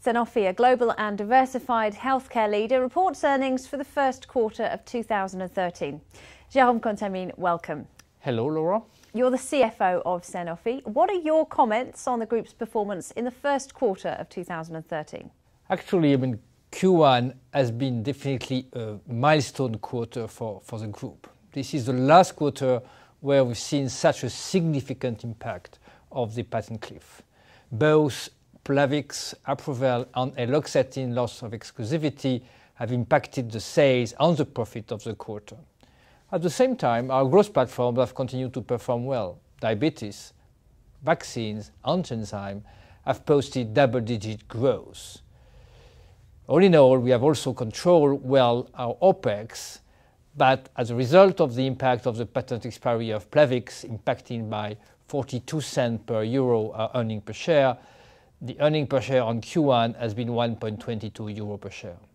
Sanofi, a global and diversified healthcare leader, reports earnings for the first quarter of 2013. Jérôme Contamine, welcome. Hello, Laura. You're the CFO of Sanofi. What are your comments on the group's performance in the first quarter of 2013? Actually, Q1 has been definitely a milestone quarter for the group. This is the last quarter where we've seen such a significant impact of the patent cliff. Both Plavix approval and Allocation loss of exclusivity have impacted the sales and the profit of the quarter. At the same time, our growth platforms have continued to perform well. Diabetes, vaccines, and enzyme have posted double-digit growth. All in all, we have also controlled well our OPEX, but as a result of the impact of the patent expiry of Plavix impacting by 42 cents per euro our earnings per share, the earnings per share on Q1 has been 1.22 euro per share.